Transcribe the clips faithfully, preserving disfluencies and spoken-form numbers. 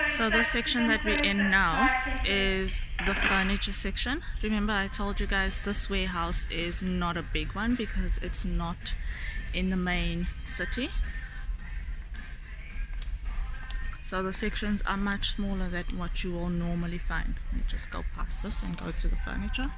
So the section that we're in now is the furniture section. Remember, I told you guys this warehouse is not a big one because it's not in the main city. So the sections are much smaller than what you will normally find. Let me just go past this and go to the furniture.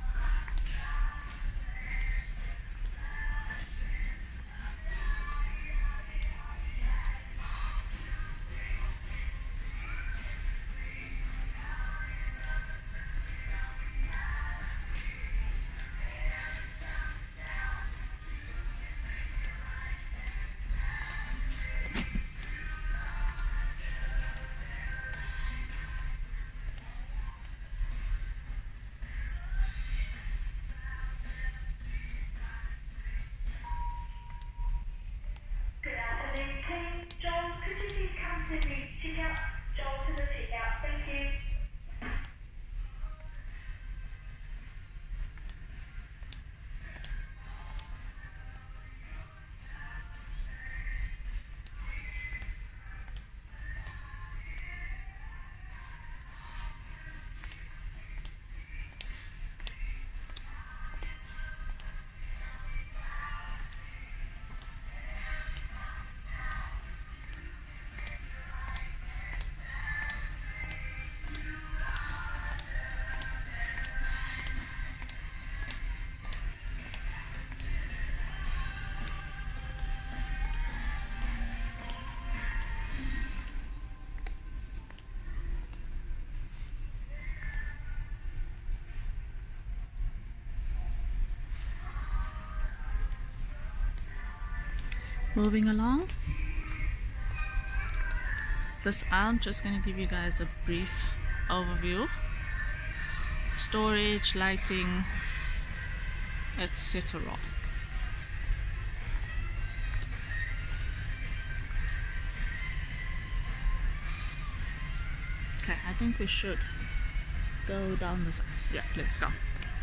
Moving along, this aisle, I'm just going to give you guys a brief overview. Storage, lighting, et cetera. Okay, I think we should go down this. Yeah, let's go.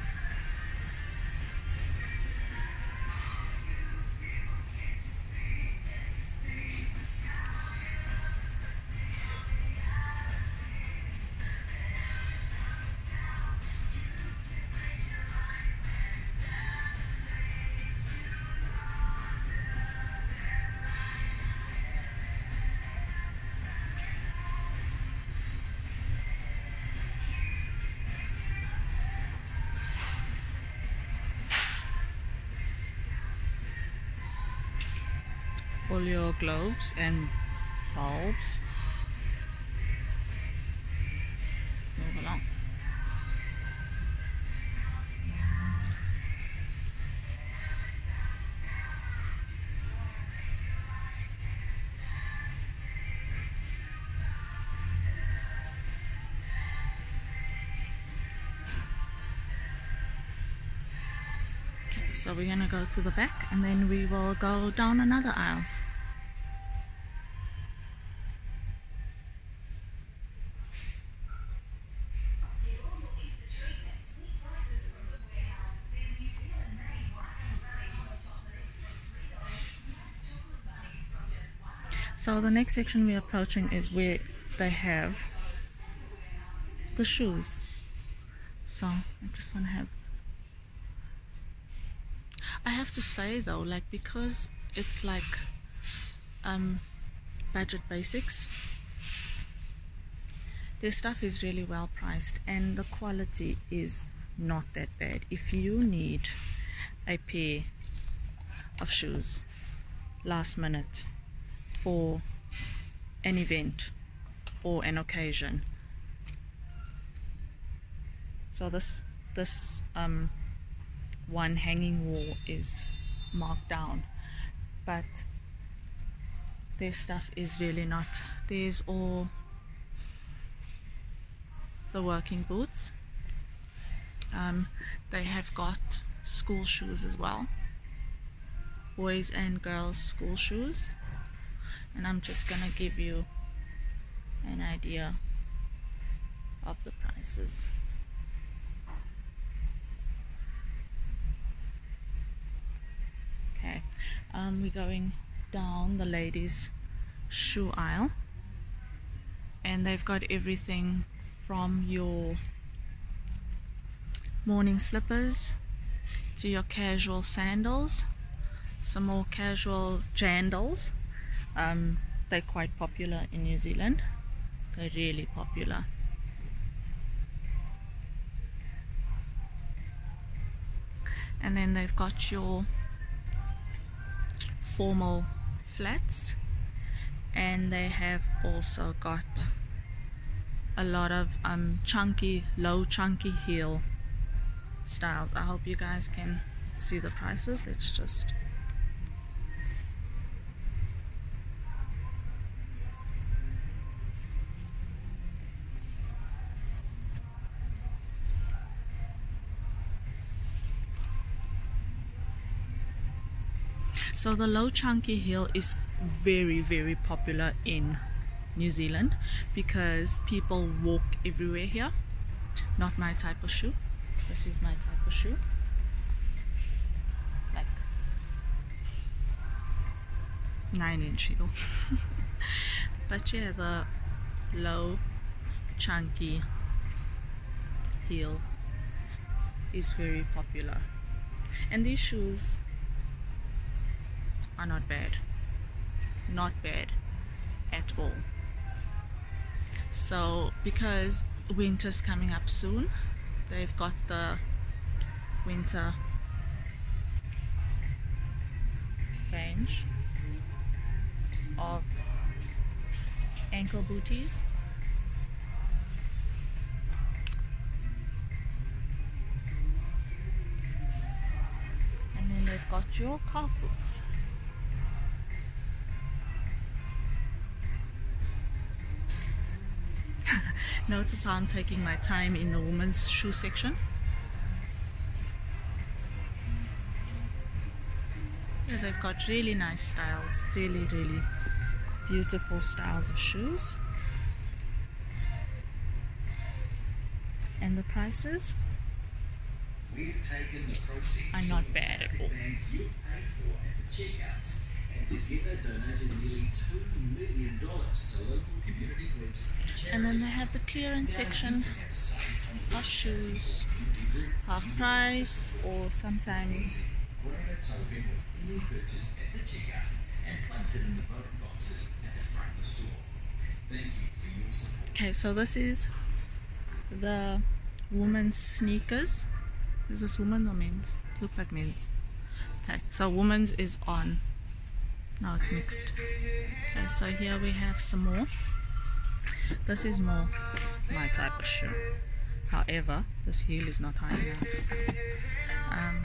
All your globes and bulbs. Let's move along. Okay, so we're gonna go to the back and then we will go down another aisle. So the next section we're approaching is where they have the shoes. So I just want to have, I have to say though, like, because it's like um, budget basics, their stuff is really well priced and the quality is not that bad. If you need a pair of shoes last minute for an event or an occasion, so this this um one hanging wall is marked down, but their stuff is really not. There's all the working boots. Um, they have got school shoes as well, boys and girls school shoes, and I'm just gonna give you an idea of the prices. Okay, um, we're going down the ladies' shoe aisle, and they've got everything from your morning slippers to your casual sandals, some more casual jandals. Um, they're quite popular in New Zealand. They're really popular. And then they've got your formal flats, and they have also got a lot of um, chunky, low chunky heel styles. I hope you guys can see the prices. Let's just so the low chunky heel is very very popular in New Zealand because people walk everywhere here. Not my type of shoe. This is my type of shoe. Like nine inch heel. But yeah, the low chunky heel is very popular, and these shoes are not bad. Not bad at all. So because winter's coming up soon, they've got the winter range of ankle booties, and then they've got your calf boots. Notice how I'm taking my time in the women's shoe section. Yeah, they've got really nice styles, really really beautiful styles of shoes. And the prices are not bad at all. Together donated nearly two million dollars to local community groups. And then they have the clearance section of shoes, half price, or sometimes okay, so this is the women's sneakers. Is this women or men's? Looks like men's. Okay, so women's is on. Now it's mixed. Okay, so here we have some more. This is more my type of shoe. However, this heel is not high enough. Um,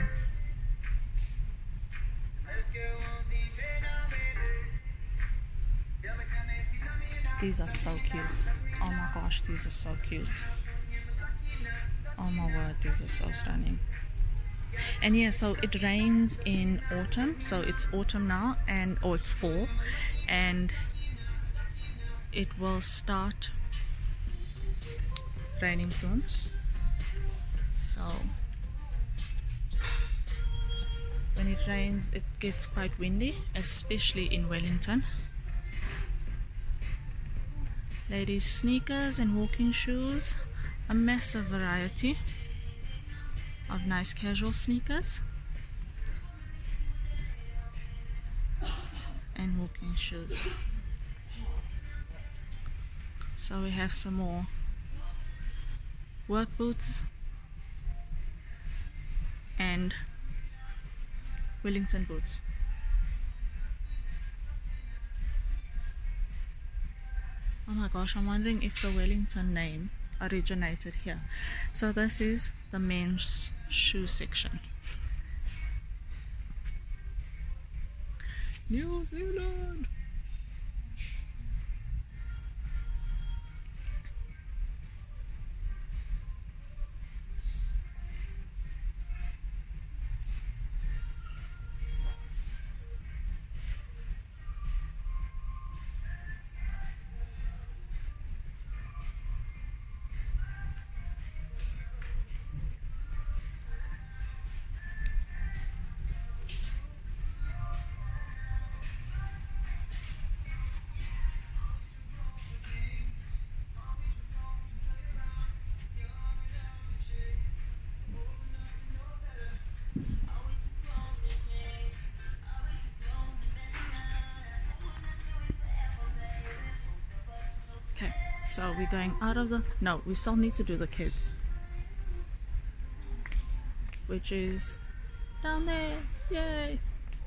these are so cute. Oh my gosh, these are so cute. Oh my word, these are so stunning. And yeah, so it rains in autumn, so it's autumn now, and or it's fall, and it will start raining soon. So when it rains, it gets quite windy, especially in Wellington. Ladies' sneakers and walking shoes, a massive variety of nice casual sneakers and walking shoes. So we have some more work boots and Wellington boots. Oh my gosh, I'm wondering if the Wellington name originated here. So this is the men's shoe section. New Zealand. So we're going out of the, no, we still need to do the kids, which is down there. Yay!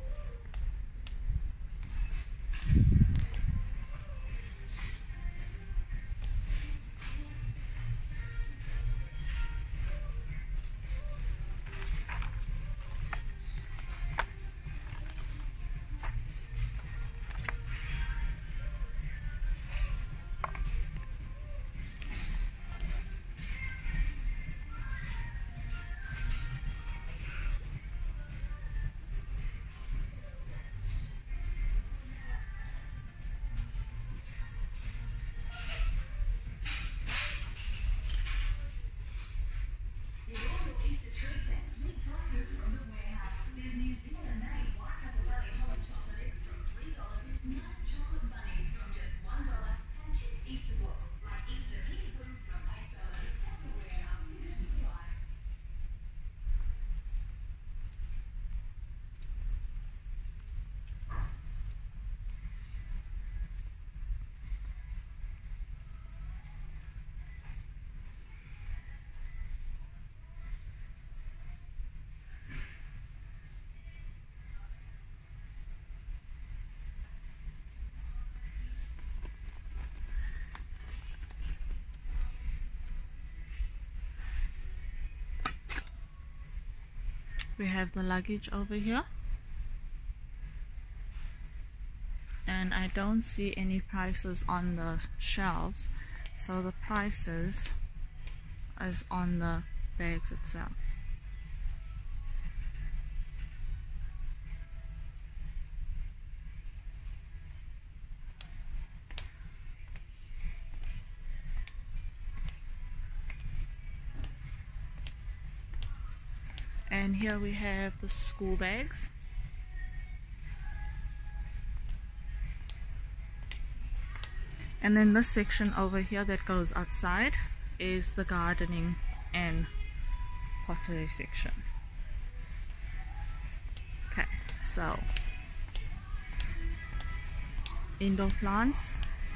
We have the luggage over here, and I don't see any prices on the shelves, so the prices is on the bags itself. And here we have the school bags. And then this section over here that goes outside is the gardening and pottery section. Okay, so indoor plants.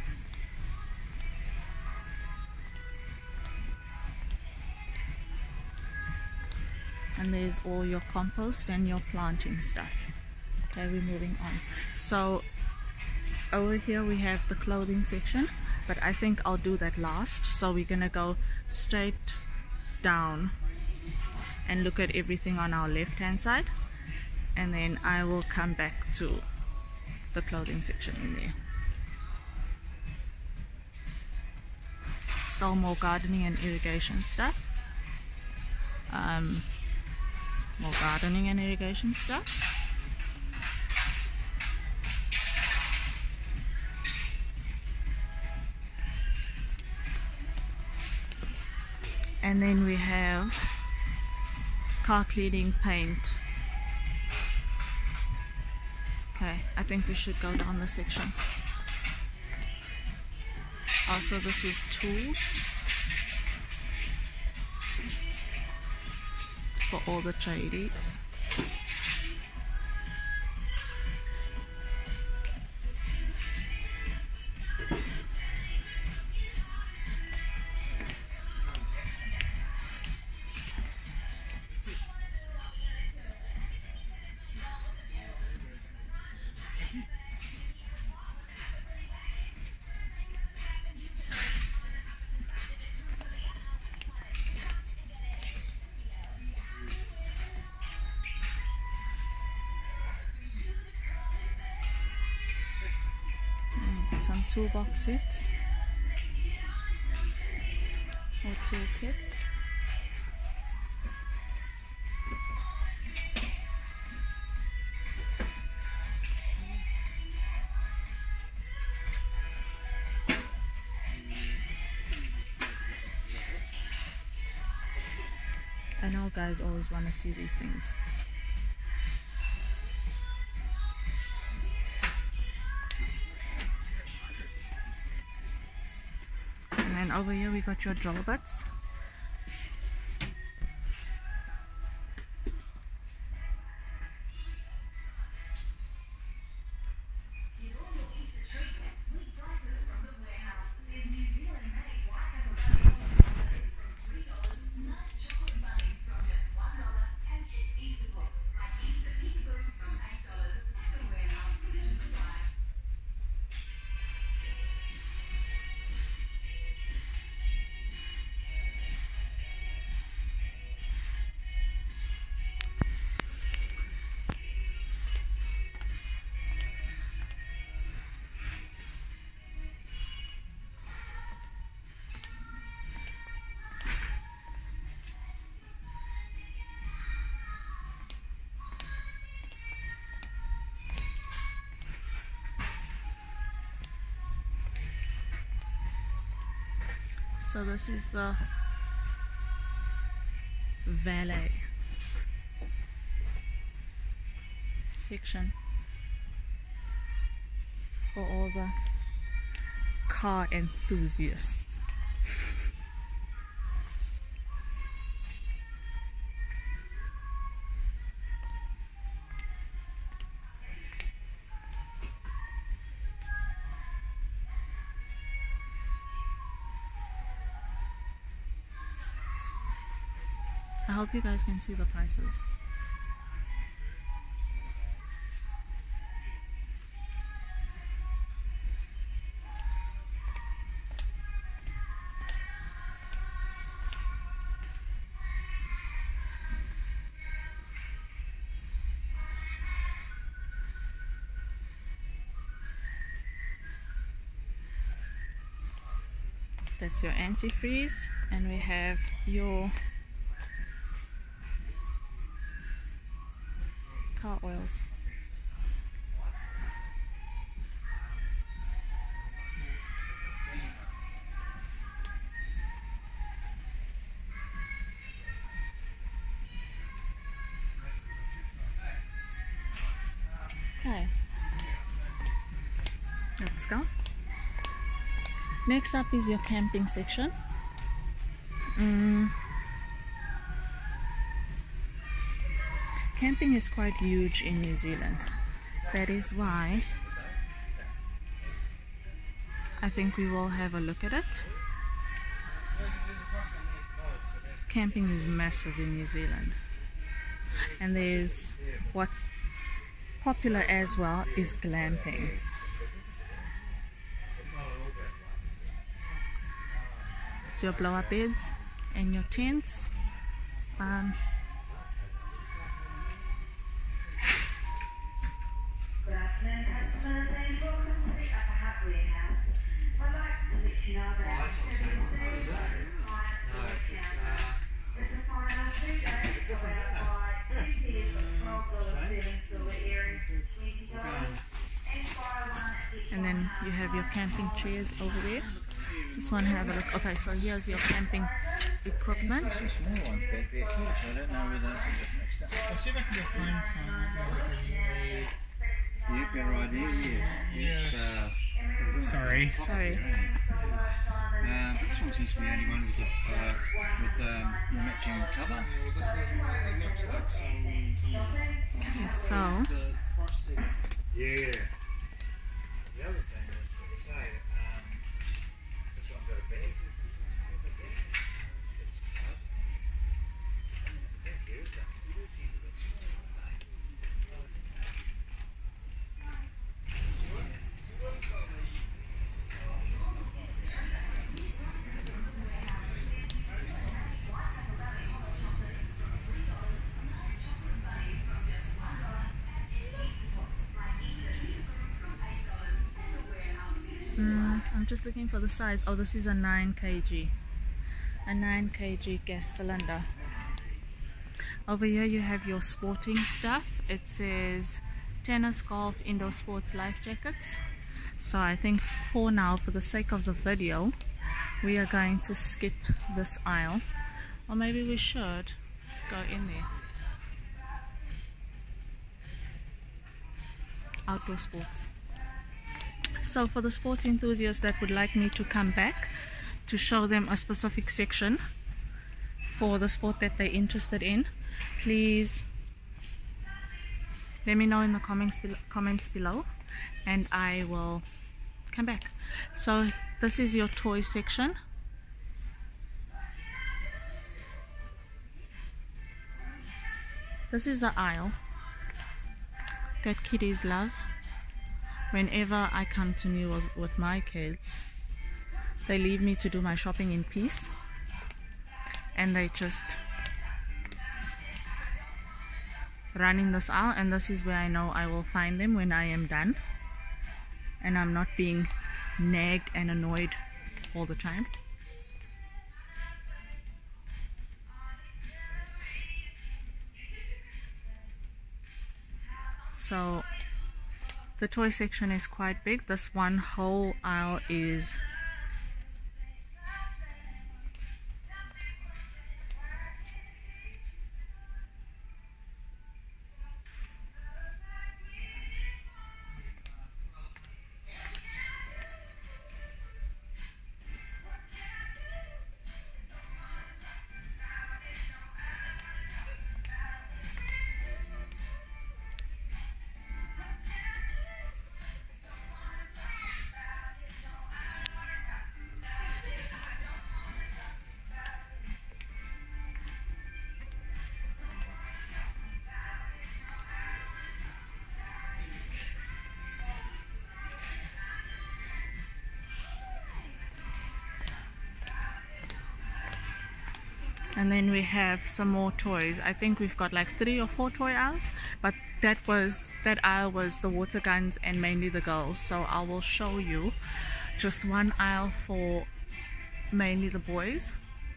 And there's all your compost and your planting stuff. Okay, we're moving on. So over here we have the clothing section, but I think I'll do that last. So we're gonna go straight down and look at everything on our left hand side, and then I will come back to the clothing section in there. Still more gardening and irrigation stuff. Um, more gardening and irrigation stuff. And then we have car cleaning, paint. Okay, I think we should go down the section. Also, this is tools for all the tradies. Some toolbox sets or toolkits. I know guys always want to see these things. And over here we got your drill bits. So this is the valet section for all the car enthusiasts. I hope you guys can see the prices. That's your antifreeze, and we have your car oils. Okay, let's go. Next up is your camping section. Mm. Camping is quite huge in New Zealand. That is why I think we will have a look at it. Camping is massive in New Zealand. And there's what's popular as well is glamping. So your blow-up beds and your tents. Um, Good afternoon, customers, and welcome to the Upper Hutt Warehouse. I'd like to let you know that our activity today is client selection. This is final two days of our five two pairs of twelve dollars serving silver earrings for twenty dollars and buy one additional. and then you have your camping chairs over there. Just want to have a look. Okay, so here's your camping equipment. Small ones back there too, so I don't know whether it's mixed up. I'll see if I can get find some. Yeah, better idea, yeah. It's, uh, Sorry. Sorry. uh, this one seems to be the only one with the, uh, with um, the matching cover. Well, this doesn't it looks like some. some Okay, so the price tag. Yeah. The other thing is, say, um, this one got a bag. mm, I'm just looking for the size. Oh, this is a nine kilogram, a nine kilogram gas cylinder. Over here you have your sporting stuff. It says tennis, golf, indoor sports, life jackets. So I think for now, for the sake of the video, we are going to skip this aisle, or maybe we should go in there. Outdoor sports. So for the sports enthusiasts that would like me to come back to show them a specific section for the sport that they're interested in, please let me know in the comments be comments below, and I will come back. So this is your toy section. This is the aisle that kiddies love. Whenever I come to New York with my kids, they leave me to do my shopping in peace, and they just run in this aisle, and this is where I know I will find them when I am done and I'm not being nagged and annoyed all the time. So the toy section is quite big. This one whole aisle is And then we have some more toys. I think we've got like three or four toy aisles, but that was that aisle was the water guns and mainly the girls. So I will show you just one aisle for mainly the boys.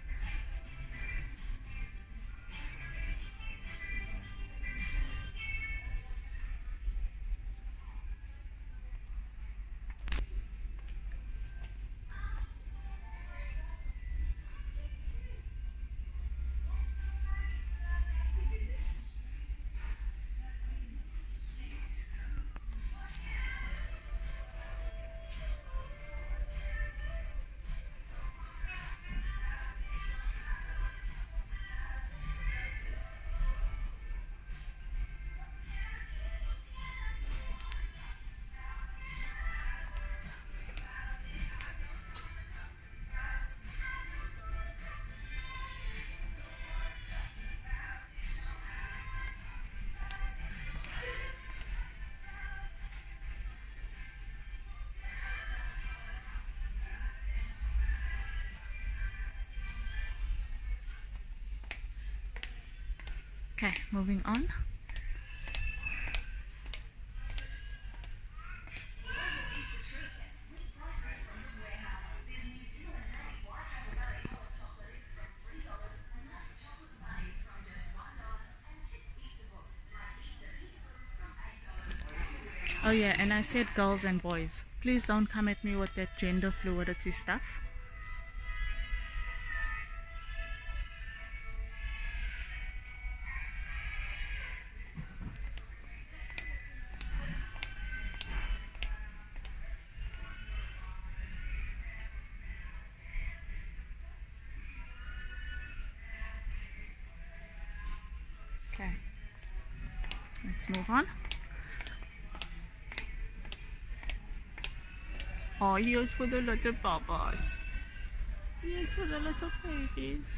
Okay, moving on. Oh yeah, and I said girls and boys. Please don't come at me with that gender fluidity stuff. Okay, let's move on. Oh, here's for the little babas. Here's for the little babies.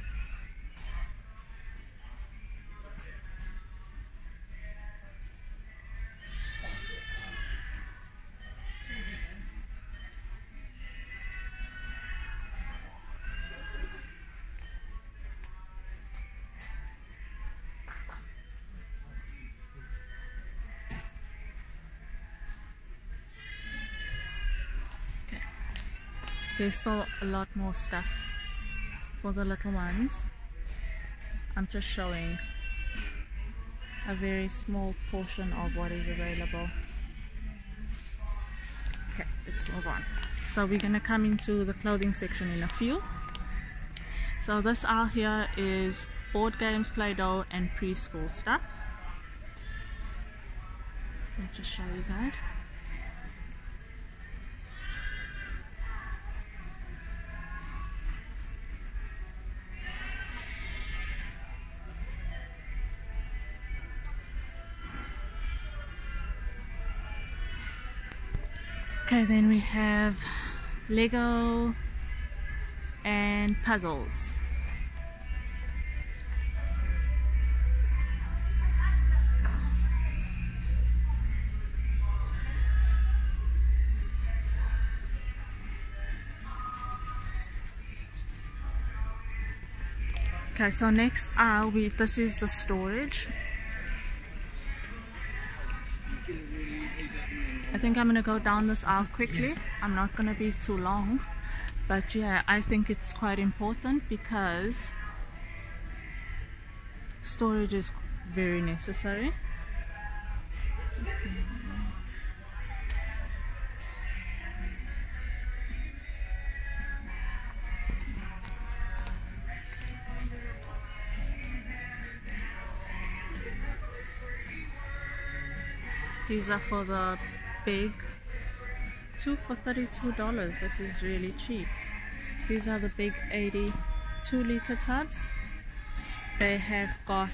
There's still a lot more stuff for the little ones. I'm just showing a very small portion of what is available. Okay, let's move on. So we're gonna come into the clothing section in a few. So this aisle here is board games, Play-Doh, and preschool stuff. I'll just show you guys. Okay, then we have Lego and puzzles. Okay, so next aisle, we this is the storage. I think I'm gonna go down this aisle quickly. I'm not gonna be too long, but yeah, I think it's quite important because storage is very necessary. These are for the big, two for thirty-two dollars. This is really cheap. These are the big eighty-two liter tubs. They have got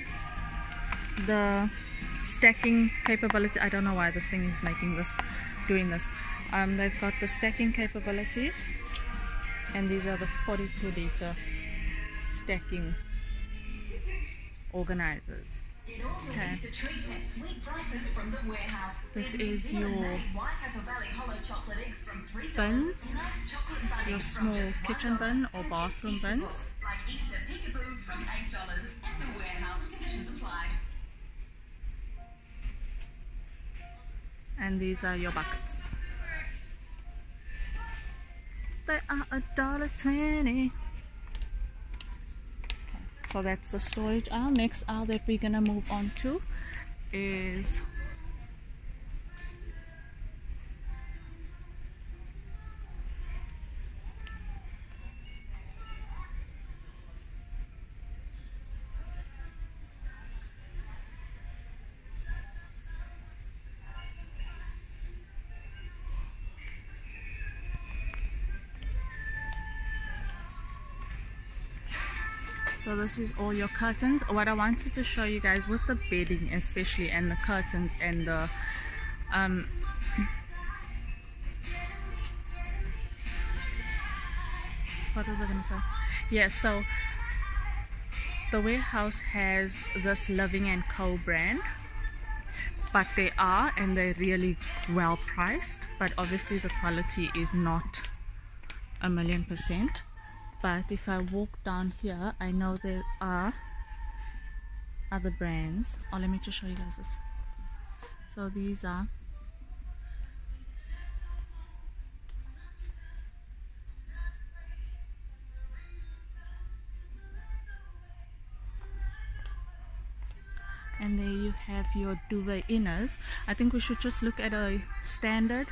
the stacking capability. I don't know why this thing is making this, doing this. Um, they've got the stacking capabilities, and these are the forty-two liter stacking organizers. Get all the Okay. Easter treats at sweet prices from the warehouse. This They're New is Zealand your made Waikato Valley hollow chocolate eggs from three dollars. buns, Nice chocolate bunnies your from small just one kitchen dollar. bun or And bathroom Easter buns. books like Easter Peekaboo from eight dollars. At the warehouse, conditions apply. And these are your buckets. They are a dollar twenty. Okay, so that's the storage aisle. Next aisle that we're gonna move on to is so this is all your curtains. What I wanted to show you guys with the bedding especially, and the curtains and the um what was I gonna say? Yeah, so the warehouse has this Living and Co brand, but they are, and they're really well priced, but obviously the quality is not a million percent. But if I walk down here, I know there are other brands. Oh, let me just show you guys this. So these are and there you have your duvet inners. I think we should just look at a standard.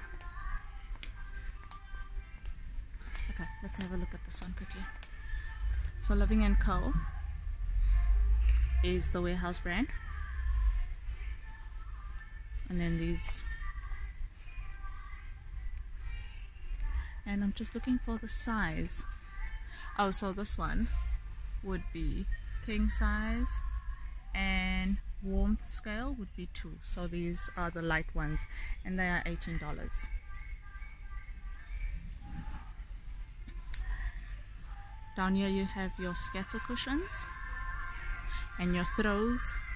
Okay, let's have a look at this one quickly. So Living and Co is the warehouse brand, and then these, and I'm just looking for the size. Oh, so this one would be king size, and warmth scale would be two. So these are the light ones, and they are eighteen dollars. Down here you have your scatter cushions and your throws